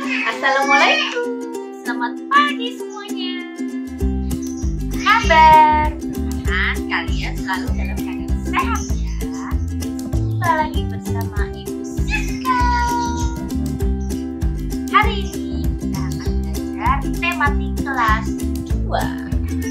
Assalamualaikum, selamat pagi semuanya. Kabar? Mudah-mudahan kalian selalu dalam keadaan sehat ya. Jumpa lagi bersama Ibu Siska. Hari ini kita akan belajar tematik kelas 2.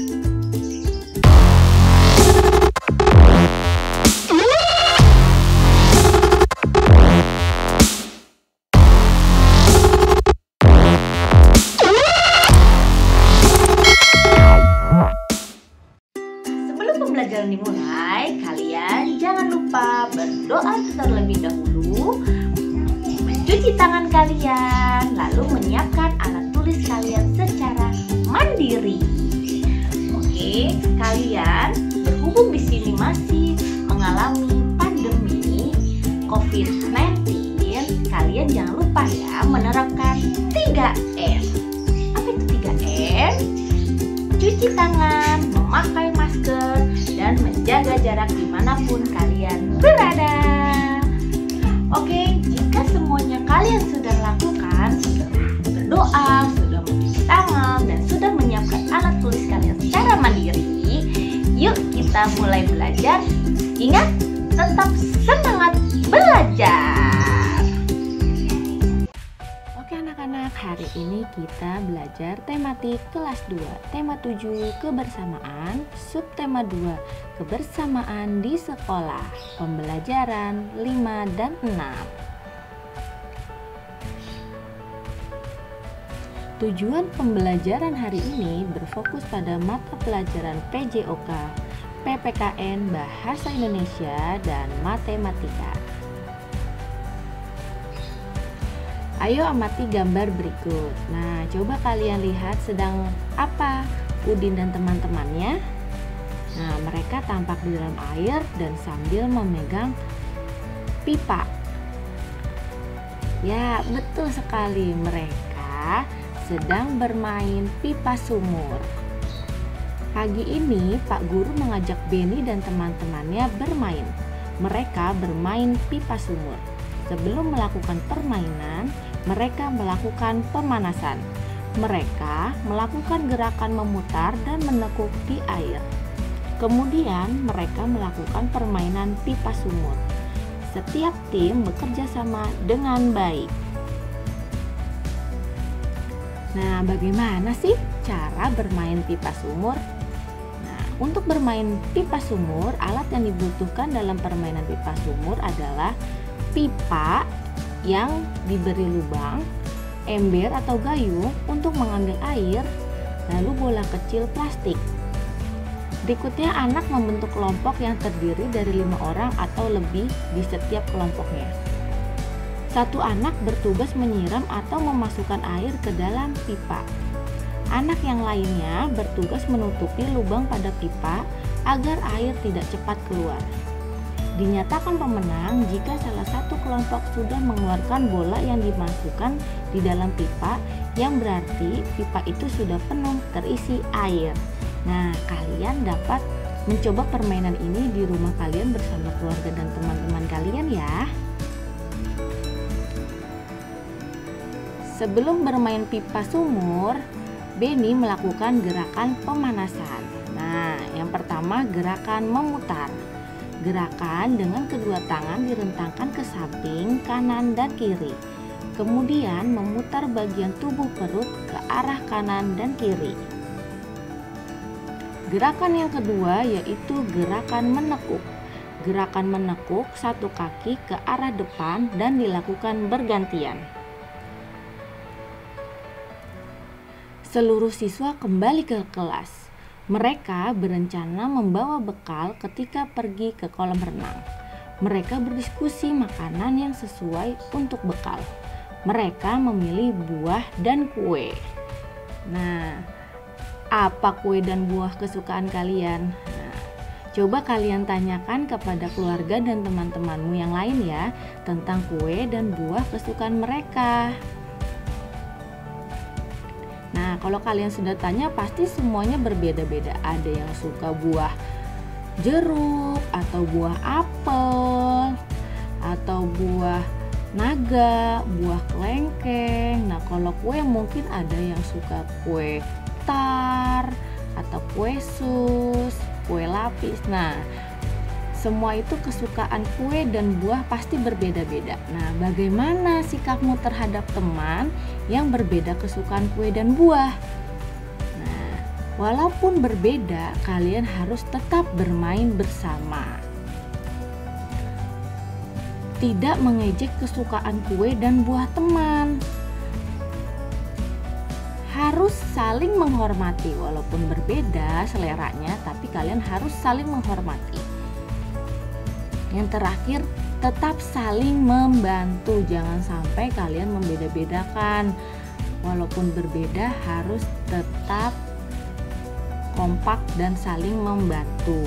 Pembelajaran dimulai, kalian jangan lupa berdoa terlebih dahulu, mencuci tangan kalian, lalu menyiapkan alat tulis kalian secara mandiri. Oke, kalian berhubung di sini masih mengalami pandemi COVID-19, kalian jangan lupa ya menerapkan 3M. Apa itu 3M? Cuci tangan, memakai masker, dan menjaga jarak dimanapun kalian berada. Oke, jika semuanya kalian sudah lakukan, sudah berdoa, sudah mencuci tangan, dan sudah menyiapkan alat tulis kalian secara mandiri, yuk kita mulai belajar. Ingat, tetap semangat belajar. Anak-anak, hari ini kita belajar tematik kelas 2, tema 7 kebersamaan, subtema 2 kebersamaan di sekolah, pembelajaran 5 dan 6. Tujuan pembelajaran hari ini berfokus pada mata pelajaran PJOK, PPKN Bahasa Indonesia, dan Matematika. Ayo amati gambar berikut. Nah, coba kalian lihat sedang apa Udin dan teman-temannya. Nah, mereka tampak di dalam air dan sambil memegang pipa. Ya, betul sekali, mereka sedang bermain pipa sumur. Pagi ini, Pak Guru mengajak Beni dan teman-temannya bermain. Mereka bermain pipa sumur. Sebelum melakukan permainan, mereka melakukan pemanasan. Mereka melakukan gerakan memutar dan menekuk di air. Kemudian mereka melakukan permainan pipa sumur. Setiap tim bekerja sama dengan baik. Nah, bagaimana sih cara bermain pipa sumur? Nah, untuk bermain pipa sumur, alat yang dibutuhkan dalam permainan pipa sumur adalah pipa yang diberi lubang, ember atau gayung untuk mengambil air, lalu bola kecil plastik. Berikutnya, anak membentuk kelompok yang terdiri dari 5 orang atau lebih di setiap kelompoknya. Satu anak bertugas menyiram atau memasukkan air ke dalam pipa. Anak yang lainnya bertugas menutupi lubang pada pipa agar air tidak cepat keluar. Dinyatakan pemenang jika salah satu kelompok sudah mengeluarkan bola yang dimasukkan di dalam pipa, yang berarti pipa itu sudah penuh terisi air. Nah, kalian dapat mencoba permainan ini di rumah kalian bersama keluarga dan teman-teman kalian ya. Sebelum bermain pipa sumur, Beni melakukan gerakan pemanasan. Nah, yang pertama gerakan memutar. Gerakan dengan kedua tangan direntangkan ke samping, kanan, dan kiri. Kemudian memutar bagian tubuh perut ke arah kanan dan kiri. Gerakan yang kedua yaitu gerakan menekuk. Gerakan menekuk satu kaki ke arah depan dan dilakukan bergantian. Seluruh siswa kembali ke kelas. Mereka berencana membawa bekal ketika pergi ke kolam renang. Mereka berdiskusi makanan yang sesuai untuk bekal. Mereka memilih buah dan kue. Nah, apa kue dan buah kesukaan kalian? Nah, coba kalian tanyakan kepada keluarga dan teman-temanmu yang lain ya tentang kue dan buah kesukaan mereka. Nah, kalau kalian sudah tanya pasti semuanya berbeda-beda. Ada yang suka buah jeruk atau buah apel atau buah naga, buah kelengkeng. Nah, Nah, kalau kue mungkin ada yang suka kue tar atau kue sus, kue lapis. Nah, semua itu kesukaan kue dan buah pasti berbeda-beda. Nah, bagaimana sikapmu terhadap teman yang berbeda kesukaan kue dan buah? Nah, walaupun berbeda, kalian harus tetap bermain bersama. Tidak mengejek kesukaan kue dan buah teman. Harus saling menghormati, walaupun berbeda seleranya, tapi kalian harus saling menghormati. Yang terakhir, tetap saling membantu. Jangan sampai kalian membeda-bedakan. Walaupun berbeda, harus tetap kompak dan saling membantu.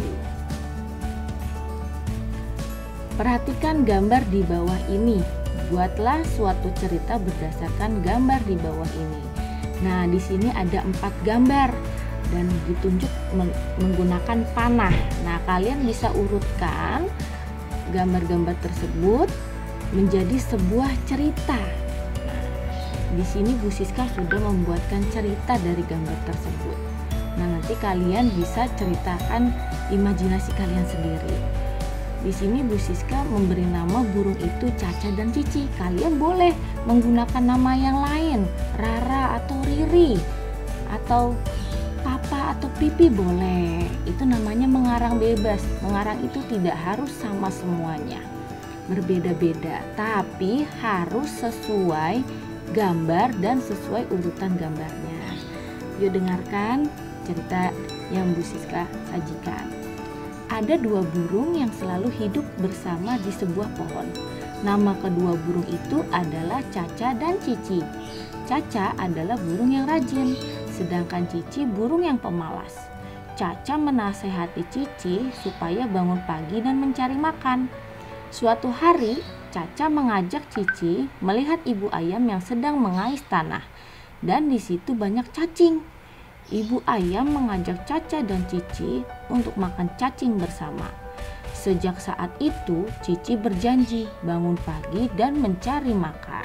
Perhatikan gambar di bawah ini. Buatlah suatu cerita berdasarkan gambar di bawah ini. Nah, di sini ada 4 gambar dan ditunjuk menggunakan panah. Nah, kalian bisa urutkan gambar-gambar tersebut menjadi sebuah cerita. Nah, di sini Bu Siska sudah membuatkan cerita dari gambar tersebut. Nah, nanti kalian bisa ceritakan imajinasi kalian sendiri. Di sini Bu Siska memberi nama burung itu Caca dan Cici. Kalian boleh menggunakan nama yang lain, Rara atau Riri atau Papa atau Pipi boleh. Itu namanya mengarang bebas. Mengarang itu tidak harus sama semuanya, berbeda-beda, tapi harus sesuai gambar dan sesuai urutan gambarnya. Yuk dengarkan cerita yang Bu Siska sajikan. Ada 2 burung yang selalu hidup bersama di sebuah pohon. Nama kedua burung itu adalah Caca dan Cici. Caca adalah burung yang rajin, sedangkan Cici burung yang pemalas. Caca menasehati Cici supaya bangun pagi dan mencari makan. Suatu hari, Caca mengajak Cici melihat ibu ayam yang sedang mengais tanah, dan di situ banyak cacing. Ibu ayam mengajak Caca dan Cici untuk makan cacing bersama. Sejak saat itu, Cici berjanji bangun pagi dan mencari makan.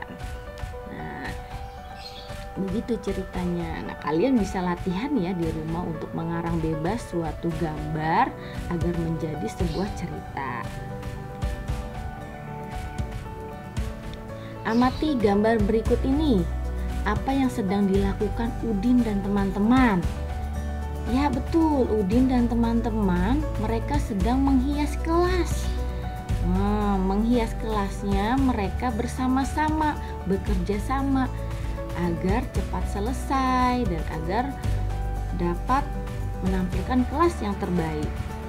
Begitu ceritanya. Nah, kalian bisa latihan ya di rumah untuk mengarang bebas suatu gambar agar menjadi sebuah cerita. Amati gambar berikut ini. Apa yang sedang dilakukan Udin dan teman-teman? Ya betul, Udin dan teman-teman mereka sedang menghias kelas. Menghias kelasnya mereka bersama-sama, bekerja sama agar cepat selesai dan agar dapat menampilkan kelas yang terbaik.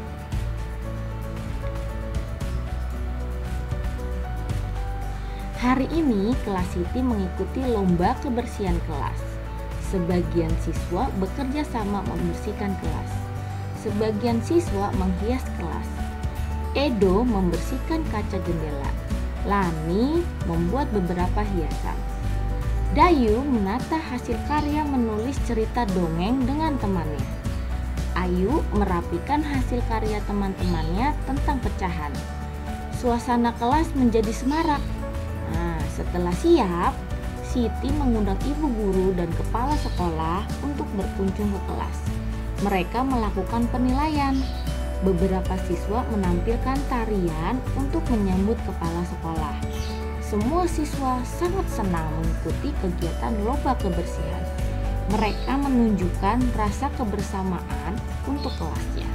Hari ini kelas Siti mengikuti lomba kebersihan kelas. Sebagian siswa bekerja sama membersihkan kelas. Sebagian siswa menghias kelas. Edo membersihkan kaca jendela. Lani membuat beberapa hiasan. Dayu menata hasil karya menulis cerita dongeng dengan temannya. Ayu merapikan hasil karya teman-temannya tentang pecahan. Suasana kelas menjadi semarak. Nah, setelah siap, Siti mengundang ibu guru dan kepala sekolah untuk berkunjung ke kelas. Mereka melakukan penilaian. Beberapa siswa menampilkan tarian untuk menyambut kepala sekolah. Semua siswa sangat senang mengikuti kegiatan lomba kebersihan. Mereka menunjukkan rasa kebersamaan untuk kelasnya.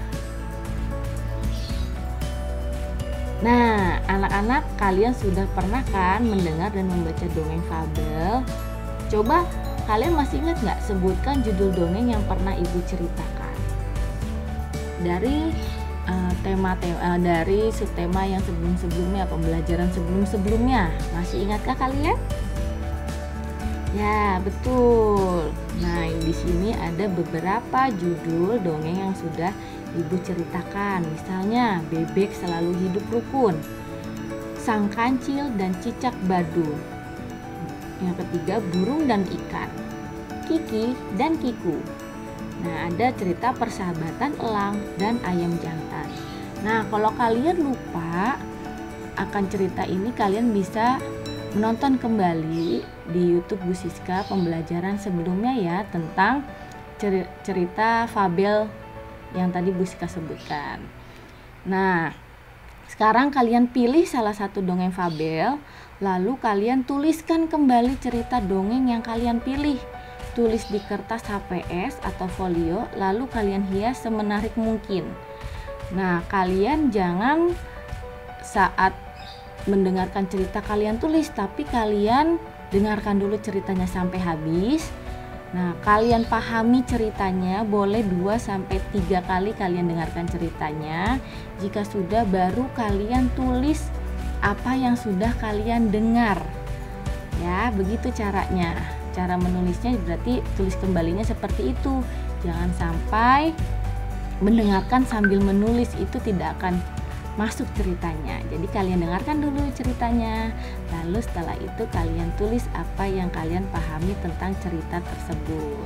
Nah, anak-anak, kalian sudah pernah kan mendengar dan membaca dongeng fabel? Coba kalian masih ingat nggak, sebutkan judul dongeng yang pernah ibu ceritakan dari tema-tema dari subtema yang sebelum-sebelumnya, pembelajaran sebelum-sebelumnya. Masih ingatkah kalian? Ya, betul. Nah, di sini ada beberapa judul dongeng yang sudah ibu ceritakan. Misalnya, Bebek Selalu Hidup Rukun, Sang Kancil dan Cicak Badut. Yang ketiga, Burung dan Ikan, Kiki dan Kiku. Nah, ada cerita persahabatan elang dan ayam jantan. Nah, kalau kalian lupa akan cerita ini, kalian bisa menonton kembali di YouTube Bu Siska pembelajaran sebelumnya ya tentang cerita fabel yang tadi Bu Siska sebutkan. Nah, sekarang kalian pilih salah satu dongeng fabel, lalu kalian tuliskan kembali cerita dongeng yang kalian pilih. Tulis di kertas HPS atau folio, lalu kalian hias semenarik mungkin. Nah, kalian jangan saat mendengarkan cerita kalian tulis, tapi kalian dengarkan dulu ceritanya sampai habis. Nah, kalian pahami ceritanya, boleh 2-3 kali kalian dengarkan ceritanya. Jika sudah, baru kalian tulis apa yang sudah kalian dengar. Ya, begitu caranya. Cara menulisnya berarti tulis kembalinya seperti itu. Jangan sampai mendengarkan sambil menulis, itu tidak akan masuk ceritanya. Jadi kalian dengarkan dulu ceritanya, lalu setelah itu kalian tulis apa yang kalian pahami tentang cerita tersebut.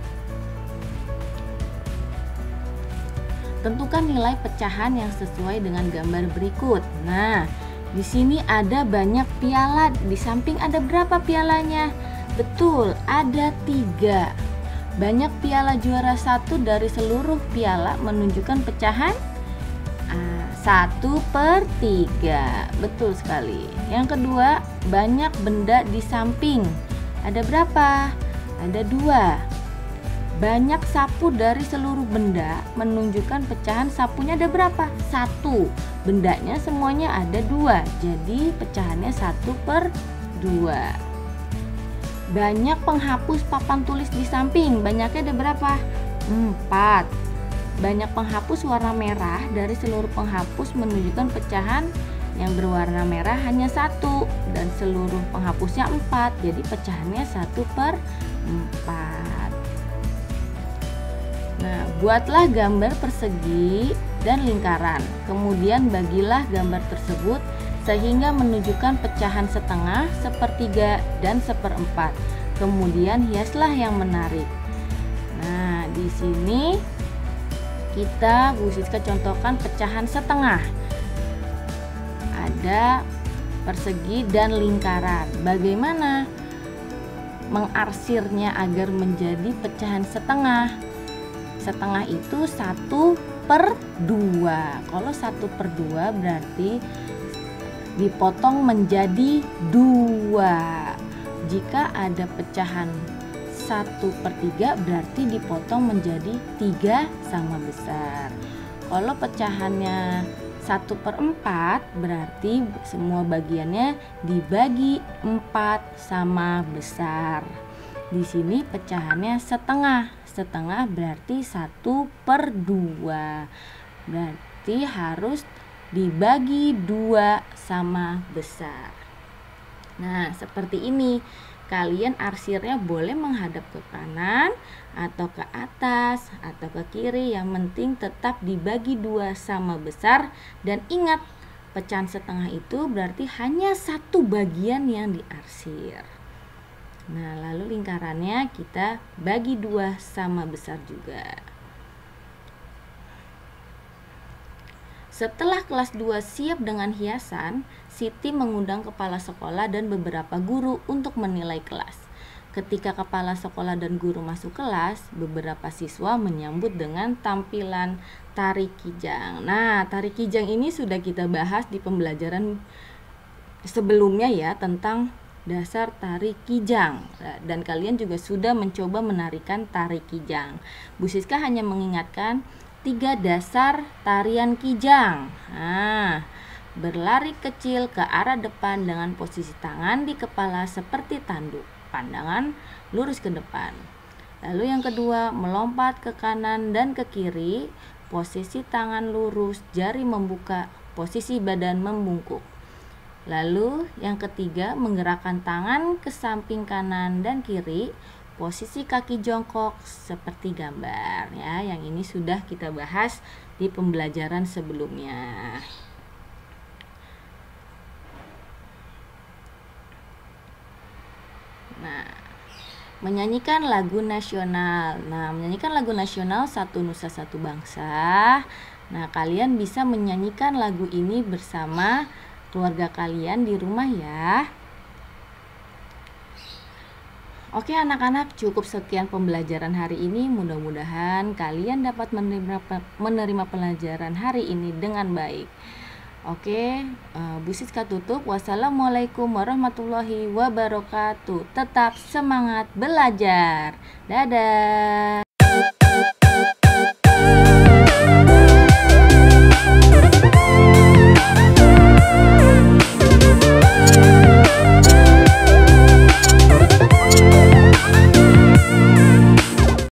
Tentukan nilai pecahan yang sesuai dengan gambar berikut. Nah, di sini ada banyak piala. Di samping ada berapa pialanya? Betul, ada 3. Banyak piala juara 1 dari seluruh piala menunjukkan pecahan 1/3. Betul sekali. Yang kedua, banyak benda di samping. Ada berapa? Ada 2. Banyak sapu dari seluruh benda menunjukkan pecahan sapunya ada berapa? 1. Bendanya semuanya ada 2. Jadi pecahannya 1/2. Banyak penghapus papan tulis di samping. Banyaknya ada berapa? 4. Banyak penghapus warna merah dari seluruh penghapus menunjukkan pecahan yang berwarna merah hanya 1 dan seluruh penghapusnya 4, jadi pecahannya 1/4. Nah, buatlah gambar persegi dan lingkaran, kemudian bagilah gambar tersebut sehingga menunjukkan pecahan setengah, sepertiga, dan 1/4. Kemudian hiaslah yang menarik. Nah, di sini kita Bu Siska contohkan pecahan setengah. Ada persegi dan lingkaran. Bagaimana mengarsirnya agar menjadi pecahan setengah? Setengah itu 1/2. Kalau 1/2 berarti dipotong menjadi 2. Jika ada pecahan 1/3 berarti dipotong menjadi 3 sama besar. Kalau pecahannya 1/4 berarti semua bagiannya dibagi 4 sama besar. Di sini pecahannya setengah. Setengah berarti 1/2. Berarti harus dibagi 2 sama besar. Nah, seperti ini. Kalian arsirnya boleh menghadap ke kanan atau ke atas atau ke kiri, yang penting tetap dibagi 2 sama besar. Dan ingat, pecahan setengah itu berarti hanya 1 bagian yang diarsir. Nah, lalu lingkarannya kita bagi 2 sama besar juga. Setelah kelas 2 siap dengan hiasan, Siti mengundang kepala sekolah dan beberapa guru untuk menilai kelas. Ketika kepala sekolah dan guru masuk kelas, beberapa siswa menyambut dengan tampilan tari kijang. Nah, tari kijang ini sudah kita bahas di pembelajaran sebelumnya ya, tentang dasar tari kijang. Dan kalian juga sudah mencoba menarikan tari kijang. Bu Siska hanya mengingatkan 3 dasar tarian kijang. Nah, berlari kecil ke arah depan dengan posisi tangan di kepala seperti tanduk, pandangan lurus ke depan. Lalu yang kedua, melompat ke kanan dan ke kiri, posisi tangan lurus, jari membuka, posisi badan membungkuk. Lalu yang ketiga, menggerakkan tangan ke samping kanan dan kiri, posisi kaki jongkok seperti gambar ya. Yang ini sudah kita bahas di pembelajaran sebelumnya. Nah, menyanyikan lagu nasional. Nah, menyanyikan lagu nasional Satu Nusa Satu Bangsa. Nah, kalian bisa menyanyikan lagu ini bersama keluarga kalian di rumah ya. Oke anak-anak, cukup sekian pembelajaran hari ini. Mudah-mudahan kalian dapat menerima pelajaran hari ini dengan baik. Oke, Bu Siska tutup. Wassalamualaikum warahmatullahi wabarakatuh. Tetap semangat belajar. Dadah.